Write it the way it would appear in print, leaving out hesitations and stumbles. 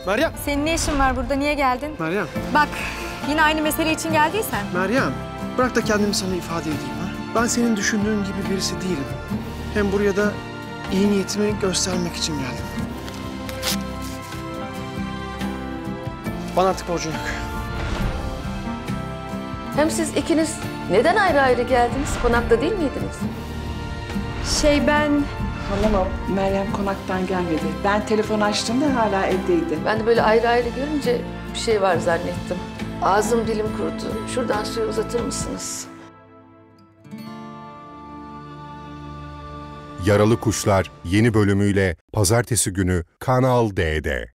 Meryem! Senin ne işin var burada? Niye geldin? Meryem! Bak, yine aynı mesele için geldiysen. Meryem! Bırak da kendimi sana ifade edeyim ha. Ben senin düşündüğün gibi birisi değilim. Hem buraya da iyi niyetimi göstermek için geldim. Bana artık borcun yok. Hem siz ikiniz neden ayrı ayrı geldiniz? Konakta değil miydiniz? Ben... Anlamam. Meryem konaktan gelmedi. Ben telefon açtığımda hala evdeydi. Ben de böyle ayrı ayrı görünce bir şey var zannettim. Ağzım dilim kurudu. Şuradan suyu uzatır mısınız? Yaralı Kuşlar yeni bölümüyle Pazartesi günü Kanal D'de.